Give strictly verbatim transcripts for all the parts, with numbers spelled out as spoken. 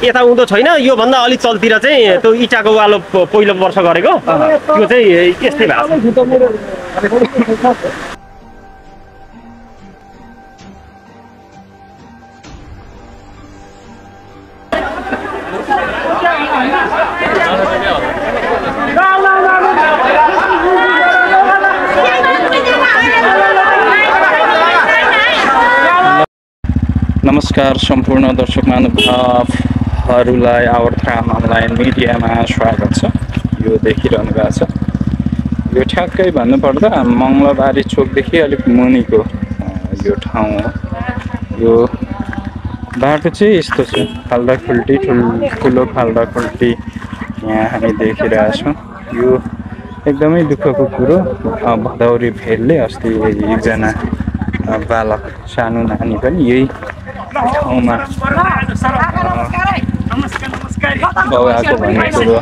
यता उँधो छैन यो भन्दा अलि तलतिर चाहिँ त्यो इटाको वालो पहिलो वर्ष गरेको त्यो चाहिँ यस्तै भएको छ नमस्कार सम्पूर्ण दर्शक महानुभावहरूलाई आवर्तराम अनलाइन मिडियामा स्वागत छ। यो देखिरहनु भएको छ यो ठ्याक्कै भन्नुपर्दा मङ्गलबारी चोकदेखि अलिक मुनिको यो ठाउँ हो। यो बाटो चाहिँ यस्तो छ खाल्डाखुल्टी ठुलो खाल्डाखुल्टी यहाँ हामी देखिरहेछौँ। यो एकदमै दुःखको कुरो भदौरे भेलले अस्ति एकजना बालक सानो नानी पनि यही ठाउँमा बगाएको भन्ने कुरो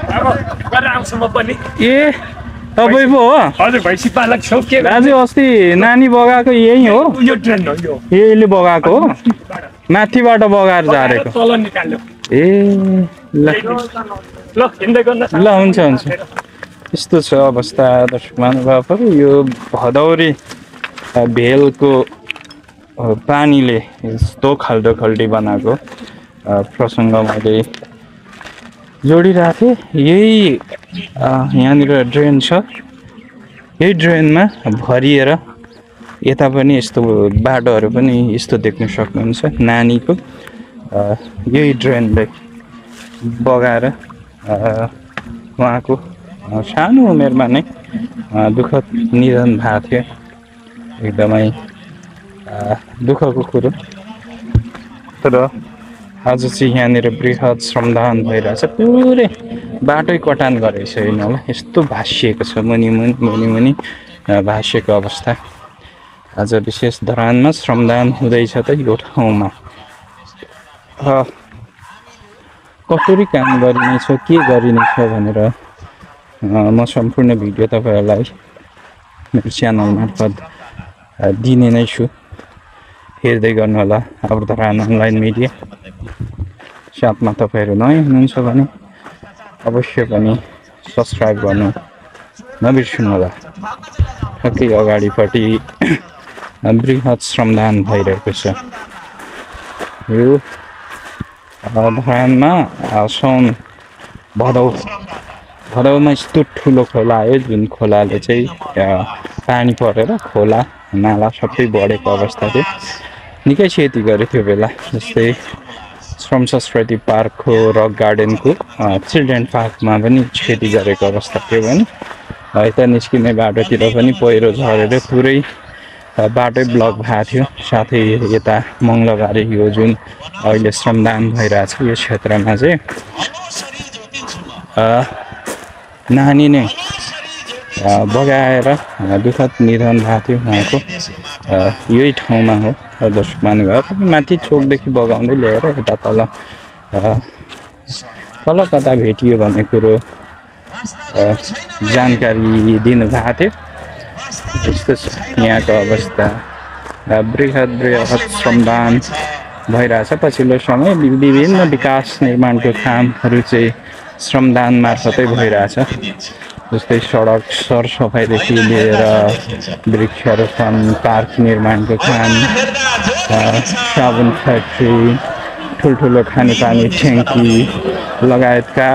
ए तपाईँ पो हो हजुर भैँसी पालक छौ के दाजु अस्ति नानी बगाएको यही हो यो ट्रेन हो यो यहीले बगाएको हो माथिबाट बगाएर झारेको तल निकाल्यो ए ल ल हिँड्दै गर्न ल हुन्छ हुन्छ यस्तो छ अवस्था दर्शक महानुभावहरू। यो भदौरे भेलको पानीले यस्तो खाल्डो खल्डी बनाएको प्रसङ्ग मैले जोडिरहेको थिएँ। यही यहाँनिर ड्रेन छ यही ड्रेनमा भरिएर यता पनि यस्तो बाटोहरू पनि यस्तो देख्न सक्नुहुन्छ। नानीको यही ड्रेनले बगाएर उहाँको सानो उमेरमा नै दुःखद निधन भएको थियो। एकदमै दुःखको कुरो। तर आज चाहिँ यहाँनिर बृहत श्रमदान भइरहेछ पुरै बाटै कटान गरेको छैन होला यस्तो भाँसिएको छ मुनि मुनि मुनि मुनि भाँसिएको अवस्था। आज विशेष धरानमा श्रमदान हुँदैछ त यो ठाउँमा कसरी काम गरिनेछ के गरिनेछ भनेर म सम्पूर्ण भिडियो तपाईँहरूलाई मेरो च्यानल मार्फत दिने नै छु। हेर्दै गर्नु होला आवर्तराम अनलाइन मिडिया। साथमा तपाईँहरू नयाँ हुनुहुन्छ भने अवश्य पनि सब्सक्राइब गर्नु नबिर्सनु होला। ठ्याक्कै अगाडिपट्टि बृहत श्रमदान भइरहेको छ। यो धरानमा साउन भदौ भदौमा यस्तो ठुलो खोला आयो जुन खोलाले चाहिँ पानी परेर खोला नाला सबै बढेको अवस्था थियो। निकै क्षति गरेको थियो बेला। जस्तै श्रम संस्कृति पार्कको रक गार्डनको चिल्ड्रेन पार्कमा पनि क्षति गरेको अवस्था थियो भने यता निस्किने बाटोतिर पनि पहिरो झरेर पुरै बाटै ब्लक भएको थियो। साथै यता मङ्गलबारी यो जुन अहिले श्रमदान भइरहेछ यो क्षेत्रमा चाहिँ नानी नै बगाएर दुःखद निधन भएको थियो उहाँको यही ठाउँमा हो। दर्शक महानुभाव माथि चोकदेखि बगाउँदै ल्याएर यता तल तल कता भेटियो भन्ने कुरो जानकारी दिनुभएको थियो। यस्तो छ यहाँको अवस्था। बृहत बृहत श्रमदान भइरहेछ। पछिल्लो समय विभिन्न विकास निर्माणको कामहरू चाहिँ श्रमदान मार्फतै भइरहेछ। जस्तै सडक सरसफाइदेखि लिएर वृक्षारोपण पार्क निर्माणको काम साबुन फ्याक्ट्री ठुल्ठुलो खानेपानी ट्याङ्की लगायतका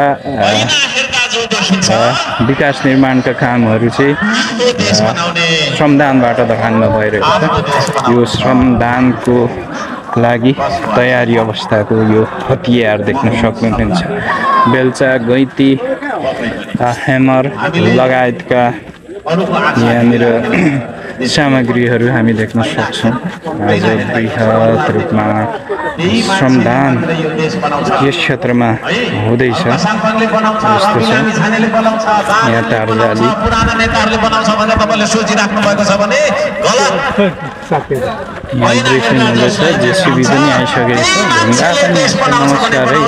विकास निर्माणका कामहरू चाहिँ श्रमदानबाट धरानमा भइरहेको छ। यो श्रमदानको लागि तयारी अवस्थाको यो हतियार देख्न सक्नुहुन्छ। बेल्चा गैँती ह्यामर लगायतका यहाँनिर सामग्रीहरू हामी देख्न सक्छौँ। आज बृहत रूपमा श्रमदान यस क्षेत्रमा हुँदैछ। जस्तो छ यहाँ तारजाली यहाँ ड्रेसिङ हुँदैछ। जेसिबी पनि आइसकेको छ। ढुङ्गा पनि नमस्कार है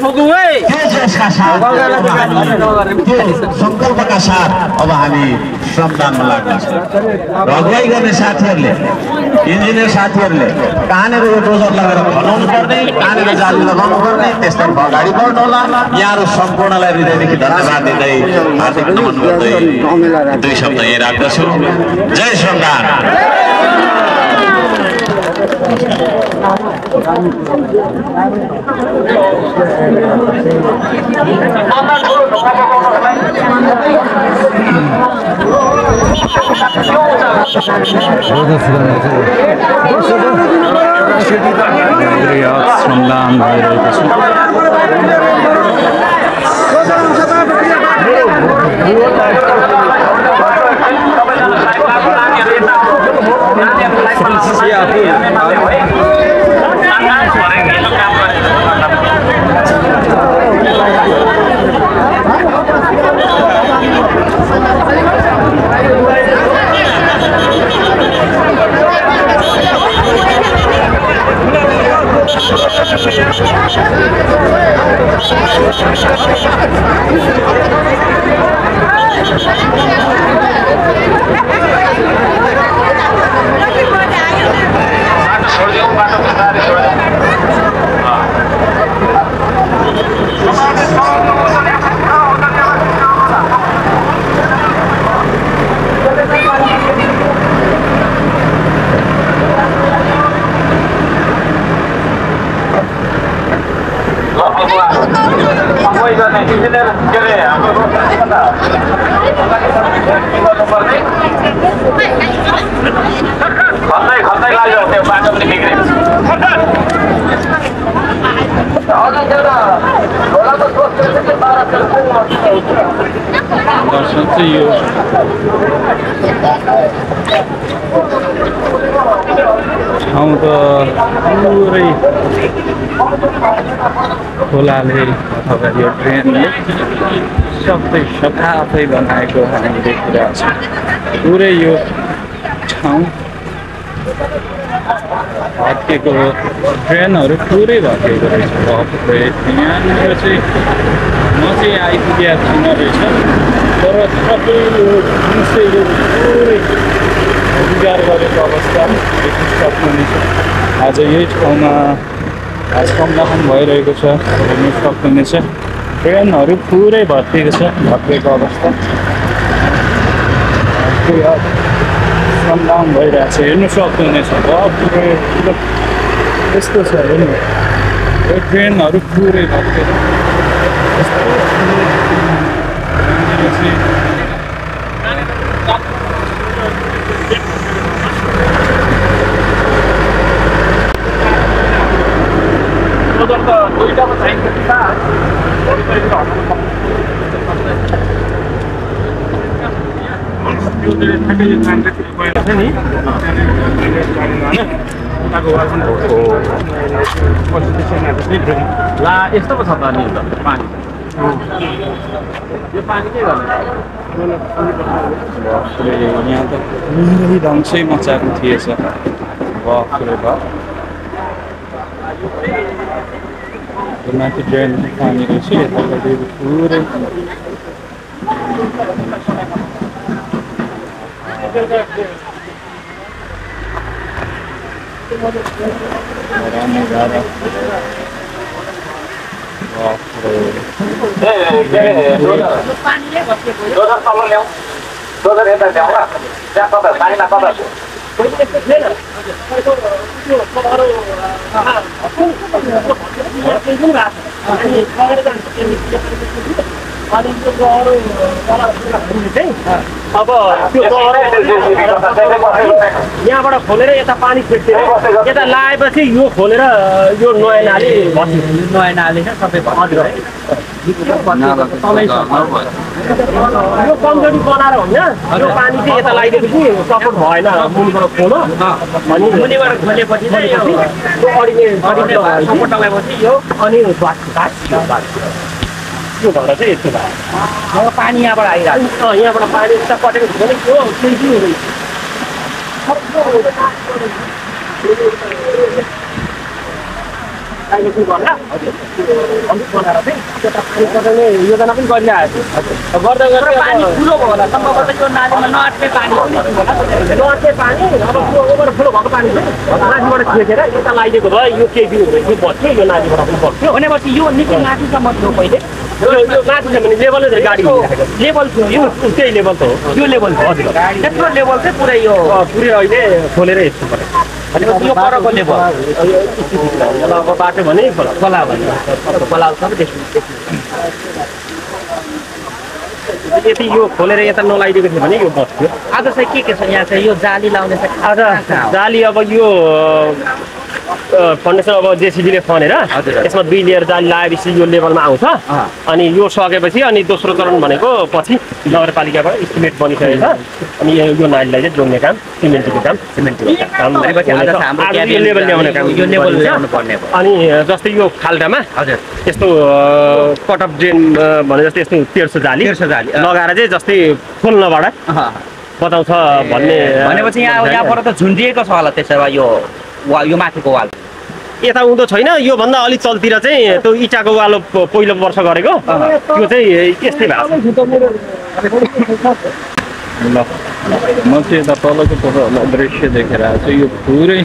संकल्पका साथ अब हामी श्रमदानमा लाग्नु छ र अगुवाई गर्ने साथीहरूले इन्जिनियर साथीहरूले कहाँनिर यो डोजर लगाएर खनाउनु पर्ने कहाँनिर जाली लगाउनु पर्ने त्यसतर्फ अगाडि बढ्नु होला यहाँहरू सम्पूर्णलाई हृदयदेखि धन्यवाद दिँदै हार्दिक नमन गर्दै दुई शब्द यही राख्दछु जय श्रमदान श्रमदान भइरहेको छ दर्शन चाहिँ यो ठाउँ त पुरै खोलाले अथवा यो ट्रेनले सबै सफाफै बनाएको हामी देखिरहेको छौँ पुरै यो ठाउँ भत्केको ट्रेनहरू पुरै भत्केको रहेछ पुरै यहाँनिर चाहिँ म चाहिँ आइपुगेको छुइनँ रहेछ तर सबै यो दृश्यले पुरै उजाड गरेको अवस्था देख्न सक्नुहुनेछ आज यही ठाउँमा आज श्रमदान भइरहेको छ हेर्नु सक्नुहुनेछ ट्रेनहरू पुरै भत्केको छ भत्केको अवस्था श्रमदान भइरहेको छ हेर्नु सक्नुहुनेछ पुरै यस्तो छ हेर्नु यो ट्रेनहरू पुरै भत्केको दुईटामा चाहिन्छ ला यस्तो पो छ त नि त पानी यो पानी के गर्ने यहाँ त पुरै रङ्सै मचाएको थिएछ बाफरे बाफ माथि ड्रेन पानी रहेछ यतापट्टि पुरै नजारा अब त्यो यहाँबाट खोलेर यता पानी फेर्छ यता लगाएपछि यो खोलेर यो नयाँ नाली भत्यो नयाँ नाली छ सबै भत्यो यो कम्पनी बनाएर होइन यो पानी चाहिँ यता लगाइदिएपछि सपोर्ट भएन मुनिबाट खोलो अनि मुनिबाट खोलेपछि चाहिँ यो अडिने सपोर्ट लगाएपछि यो अनि यो भएर चाहिँ यस्तो भयो पानी यहाँबाट आइरहेको यहाँबाट पानी यता कटेको थियो भने यो केही हुँदैन डाइभर्सन गर्ला अलिक बनाएर चाहिँ त्यता पानी पठाउने योजना पनि गरिरहेको छु गर्दा गर्दा पानी ठुलो भयो होला सम्भवतः यो नालीमा नअट्ने पानी नअट्ने पानी अब त्यो ओभरफ्लो भएको पानी चाहिँ माथिबाट खिचेर यता लगाइदिएको भए यो केही दिन हुँदै यो बस्थ्यो यो नालीबाट पनि बस्थ्यो भनेपछि यो निकै माथिसम्म थियो पहिले यो यो माथि छ भने लेभलै चाहिँ गाडी लेभल थियो यो त्यही लेभल त हो यो लेभल थियो हजुर त्यत्रो लेभल चाहिँ पुरै यो पुरै अहिले खोलेर यस्तो पऱ्यो भनेपछि यो परको लेभल अब बाटो भने खोला भने खोला सबै देख्नु यति यो खोलेर यता नलाइदिएको थियो भने यो बस्थ्यो आज चाहिँ के के छ यहाँ चाहिँ यो जाली लाउने चाहिँ आज जाली अब यो फाउन्डेसन अब जेसिबीले खनेर यसमा दुई लेयर जाली लगाएपछि यो लेभलमा आउँछ अनि यो सकेपछि अनि दोस्रो चरण भनेको पछि नगरपालिकाबाट इस्टिमेट बनिसकेको छ अनि यो नालीलाई चाहिँ जोड्ने काम सिमेन्टको काम सिमेन्टको काम यो लेभल ल्याउने काम यो लेभल ल्याउनु पर्ने अनि जस्तै यो खाल्टामा हजुर यस्तो कटअप ड्रेन भने जस्तै यस्तो तेर्सो जाली तेर्सो जाली लगाएर चाहिँ जस्तै खोल्नबाट बताउँछ भन्ने भनेपछि यहाँ यहाँबाट त झुन्डिएको छ होला त्यसो भए यो वा यो माथिको वाल यता उँधो छैन योभन्दा अलिक चलतिर चाहिँ त्यो इँटाको वालो पहिलो वर्ष गरेको त्यो चाहिँ यस्तै भएको ल म चाहिँ यता तलको तल दृश्य देखेर आएको छु यो पुरै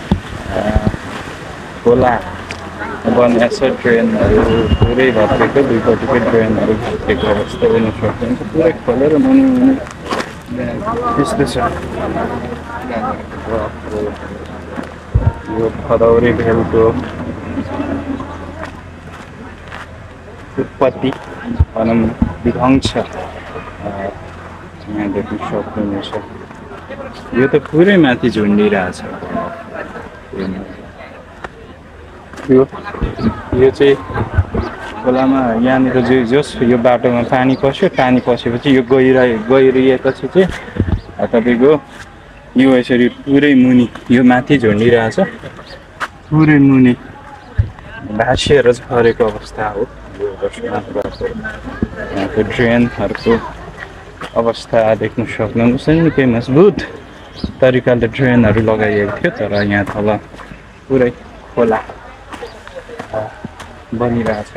खोला बनिएको छ ड्रेनहरू पुरै भत्केको दुईपट्टिकै ड्रेनहरू भत्केको अवस्था हुन सक्छ पुरै खोलेर मुनि त्यस्तो छ यो खदौरी भेलको उत्पत्ति भनौँ विध्वंस यहाँ देख्न सक्नुहुनेछ यो त पुरै माथि झुन्डिरहेछ यो यो चाहिँ खोलामा यहाँनिर जो जोस् यो बाटोमा पानी पस्यो पानी पसेपछि यो गहिरा गहिरिएपछि चाहिँ तपाईँको यो यसरी पुरै मुनि यो माथि झुन्डिरहेछ पुरै मुनि भाँसिएर झरेको अवस्था हो यो यहाँको ड्रेनहरूको अवस्था देख्न सक्नुहुन्छ निकै मजबुत तरिकाले ड्रेनहरू लगाइएको थियो तर यहाँ तल पुरै खोला बनिरहेछ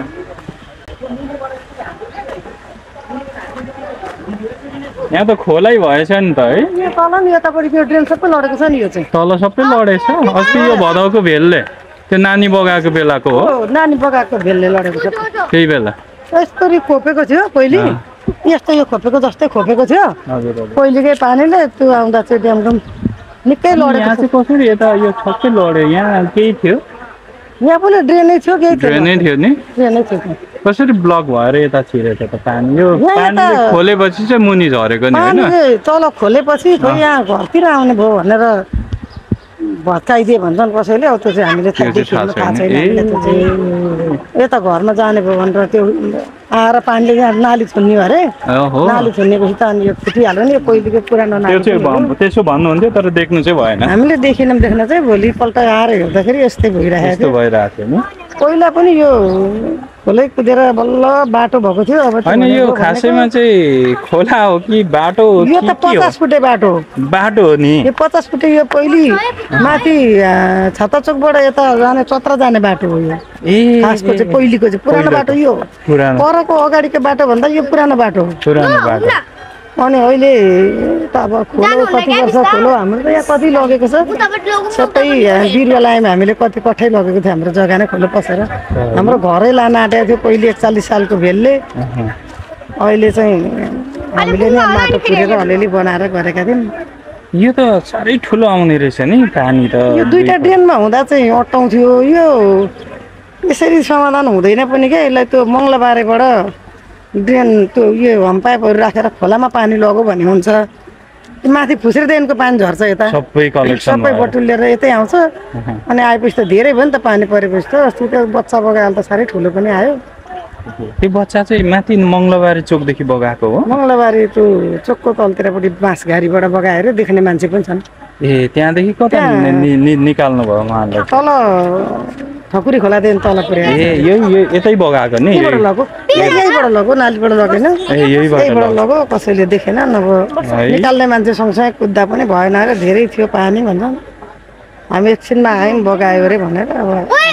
यहाँ त खोलै भएछ नि त है यो तल नि यतापट्टि यो ड्रेन सबै लडेको छ नि यो चाहिँ तल सबै लडेछ अस्ति यो भदौको भेलले त्यो नानी बगाएको बेलाको हो नानी बगाएको भेलले लडेको छ त्यही बेला यस्तरी खोपेको थियो पहिले यस्तो यो खोपेको जस्तै खोपेको थियो पहिलेकै पानीले त्यो आउँदा चाहिँ ड्यामको निकै लडेको यहाँ चाहिँ कसरी यता यो छक्कै लड्यो यहाँ केही थियो यहाँ पनि ड्रेनै थियो केही थियो ड्रेनै थियो नि ड्रेनै थियो कसरी ब्लक भएर यता छिरेछ त पानी यो पानी खोलेपछि चाहिँ मुनि झरेको नि होइन पानी तल खोलेपछि खोइ यहाँ घरतिर आउने भयो भनेर भत्काइदिए भन्छन् कसैले अब त्यो चाहिँ हामीले थाहा छैन यता घरमा जाने भयो भनेर त्यो आएर पानीले यहाँ नाली छुन्ने अरे नाली छुन्नेपछि त अनि यो फुटिहाल्यो नि यो पहिलेको पुरानो नाली त्यसो भन्नुहुन्थ्यो तर देख्नु चाहिँ भएन हामीले देखेनौँ देख्न चाहिँ भोलिपल्ट आएर हेर्दाखेरि यस्तै भइरहेको थियो भइरहेको थियो नि पहिला पनि यो खोलै कुदेर बल्ल बाटो भएको थियो अब होइन यो खासैमा चाहिँ खोला हो कि बाटो हो यो त पचास फुटे बाटो बाटो हो नि यो पचास फुटे यो पहिली माथि छत्ताचोकबाट यता जाने चत्रा जाने बाटो हो यो ए खासको चाहिँ पहिलेको चाहिँ पुरानो बाटो यो परको अगाडिको बाटो भन्दा यो पुरानो बाटो हो पुरानो बाटो अनि अहिले त अब खोलो कति वर्ष खोलो हाम्रो त यहाँ कति लगेको छ सबै बिरुवा लायौँ हामीले कति कठै लगेको थियो हाम्रो जग्गा नै खोलो पसेर हाम्रो घरै लान आँटेको थियो पहिले एकचालिस सालको भेलले अहिले चाहिँ हामीले नै माटो पुरेर अलिअलि बनाएर गरेका थियौँ यो त साह्रै ठुलो आउने रहेछ नि पानी त यो दुईटा ड्रेनमा हुँदा चाहिँ अट्टाउँथ्यो यो यसरी समाधान हुँदैन पनि क्या यसलाई त्यो मङ्गलबारेबाट ड्रेन त्यो उयो होम पाइपहरू राखेर खोलामा पानी लग्यो भने हुन्छ माथि फुस्रेदेखिको पानी झर्छ यता सबै कलेक्सन सबै बटुलेर यतै आउँछ अनि आएपछि त धेरै भयो नि त पानी परेपछि त अस्ति त्यो बच्चा बगाएर त साह्रै ठुलो पनि आयो त्यो बच्चा चाहिँ माथि मङ्गलबारे चोकदेखि बगाएको हो मङ्गलबारे त्यो चोकको तलतिरपट्टि बाँसघारीबाट बगाएर देख्ने मान्छे पनि छन् ए त्यहाँदेखि कता निकाल्नु भयो उहाँले तल ठकुरी खोलादेखि तल पुर्यायो ए यो यतै बगाएको नि यहीँबाट लगो यहीँबाट लगो नालीबाट लगेन ए यहीँबाट लगो कसैले देखेन नभए निकाल्ने मान्छे सँगसँगै कुद्दा पनि भएन अरे धेरै थियो पानी भन्छन् हामी एकछिनमा आयौँ बगायो अरे भनेर अब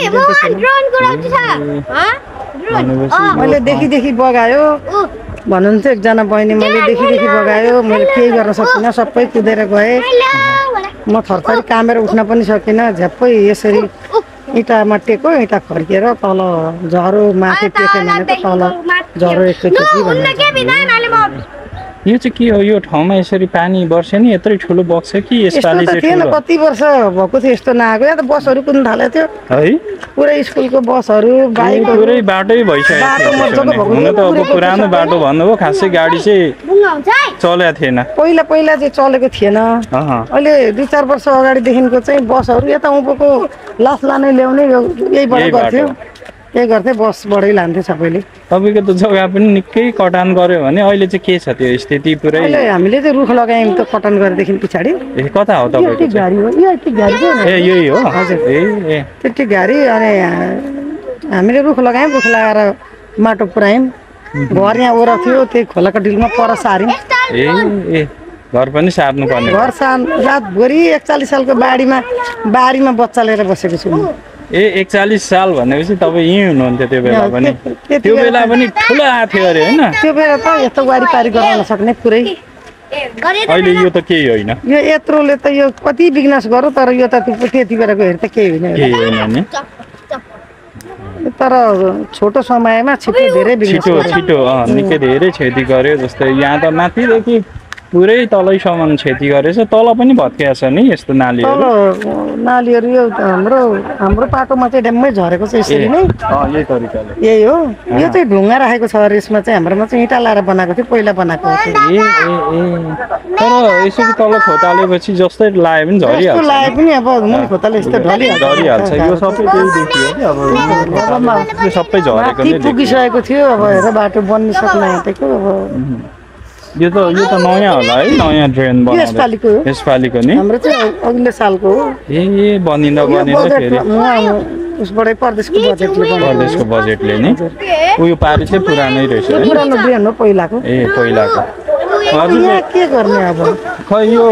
मैले देखिदेखि बगायो भन्नुहुन्थ्यो एकजना बहिनी मैले देखिदेखि बगायो मैले केही गर्न सकिनँ सबै कुदेर गएँ म थरथरी कामेर उठ्न पनि सकिनँ झ्याप्पै यसरी इँटामा टेको इँटा फर्किएर तल झरो माथि टेकेन भने त तल झरो एकैचोटि भन्नु यो चाहिँ के हो यो ठाउँमा यसरी पानी बर्स्यो नि यत्रै ठुलो बग्छ कि यसपालि चाहिँ थिएन कति वर्ष भएको थियो यस्तो नआएको यहाँ त बसहरू कुद्नु थालेको थियो है पुरै स्कुलको बसहरू बाइकहरू पुरै बाटै भइसकेको थियो हुन त अब पुरानो बाटो भन्नुभयो खासै गाडी चाहिँ चलेको थिएन पहिला पहिला चाहिँ चलेको थिएन अहिले दुई चार वर्ष अगाडिदेखिको चाहिँ बसहरू यता उँभोको लास लाने ल्याउने यहीबाट गर्थ्यो यही गर्थे बसबाटै लान्थ्यो सबैले तपाईँको त जग्गा पनि निकै कटान गर्यो भने अहिले चाहिँ के छ त्यो स्थिति पुरै अहिले हामीले चाहिँ रुख लगायौँ त कटान गरेदेखि पछाडि ए कता हो तपाईँको गाडी हो यो गाडी ए यही हो हजुर ए ए त्यति गाडी अनि हामीले रुख लगायौँ रुख लगाएर माटो पुऱ्यायौँ घर यहाँ ओरा थियो त्यही खोलाको डिलमा पर सार्यौँ ए ए घर पनि सार्नु पर्ने घर सार रातभरि एकचालिस सालको बाढीमा बारीमा बच्चा लिएर बसेको छु ए एकचालिस साल भनेपछि तपाईँ यहीँ हुनुहुन्थ्यो त्यो बेला पनि त्यो बेला पनि ठुलो आएको थियो अरे होइन त्यो बेला त यस्तो वारिपारी गराउन सक्ने पुरै अहिले यो त केही होइन यो यत्रोले त यो कति बिजनेस गरौँ तर यो त त्यति बेलाको हेर त केही होइन केही होइन नि तर छोटो समयमा छिटो धेरै छिटो छिटो निकै धेरै क्षति गर्यो जस्तै यहाँ त माथिदेखि पुरै तलैसम्म क्षति गरेछ तल पनि भत्किएको छ नि यस्तो नालीहरू नालीहरू यो हाम्रो हाम्रो बाटोमा चाहिँ ड्याम्मै झरेको छ यसरी नै यही तरिकाले यही हो यो चाहिँ ढुङ्गा राखेको छ अरे यसमा चाहिँ हाम्रोमा चाहिँ इँटा लाएर बनाएको थियो पहिला बनाएको हो ए ए ए तर यसरी तल खोतालेपछि जस्तै लाए पनि झरिहाल्छ लाए पनि अब मुनि खोताले यस्तो ढलिहाल्छ झरिहाल्छ यो सबै त्यही देखियो कि अब यो सबै झरेको नै पुगिसकेको थियो अब हेर बाटो बन्नु सक्न आँटेको अब यो त यो त नयाँ होला है नयाँ ड्रेन बनाउँदै यसपालिको हो यसपालिको नि हाम्रो चाहिँ अघिल्लो सालको हो ए ए बनिँदा बनिँदा फेरि उसबाटै प्रदेशको बजेटले प्रदेशको बजेटले नि उयो पारी चाहिँ पुरानै रहेछ पुरानो ड्रेन हो पहिलाको ए पहिलाको हजुर के गर्ने अब खै यो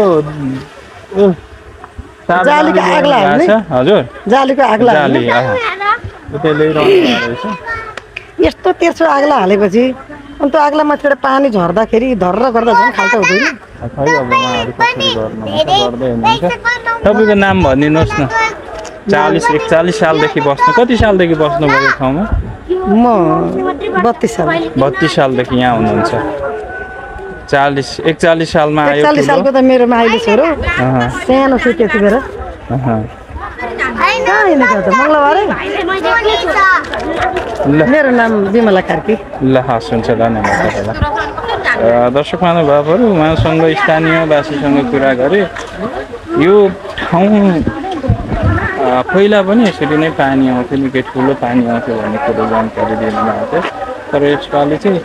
जालीको आग लाग्यो हजुर जालीको आग जाली त्यसले रहेछ यस्तो तेर्सो आगला हालेपछि अनि त्यो आगला माथिबाट पानी झर्दाखेरि धर्र गर्दा झन् खाल्टा हुँदैन खै अब उहाँहरू कसरी गर्नुहुन्छ गर्दै हुनुहुन्छ तपाईँको नाम भनिदिनुहोस् न चालिस एकचालिस सालदेखि बस्नु कति सालदेखि बस्नुभयो यो ठाउँमा म बत्तिस साल बत्तिस सालदेखि यहाँ हुनुहुन्छ चालिस एकचालिस सालमा आयो चालिस सालको त मेरो माइली छोरो सानो छु त्यति बेला मेरो नाम विमला कार्की ल हस् हुन्छ धन्यवाद तपाईँलाई दर्शक महानुभावहरू उहाँसँग स्थानीयवासीसँग कुरा गरेँ यो ठाउँ पहिला पनि यसरी नै पानी आउँथ्यो निकै ठुलो पानी आउँथ्यो भन्ने कुरो जानकारी दिनु भएको थियो तर यसपालि चाहिँ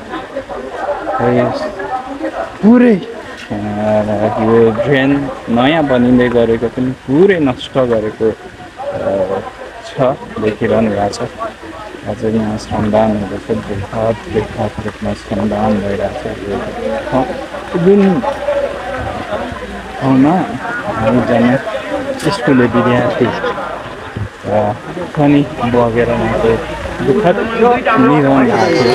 पुरै यो ड्रेन नयाँ बनिँदै गरेको पनि पुरै नष्ट गरेको छ देखिरहनु भएको छ अझ यहाँ श्रमदानहरू चाहिँ बृहत बृहत रूपमा श्रमदान भइरहेको छ जुन ठाउँमा हामीजना स्कुले विद्यार्थी पनि बगेर उहाँको दुःखद निधन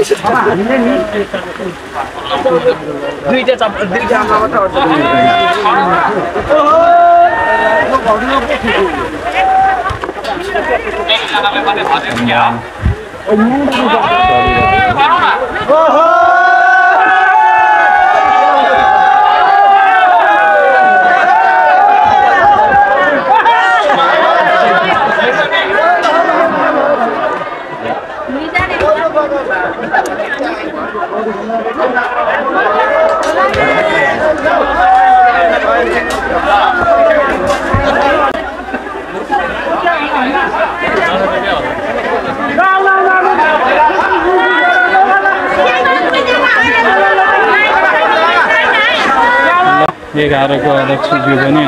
एघारको अध्यक्षज्यू पनि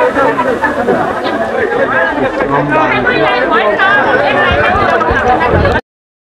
आउनु हो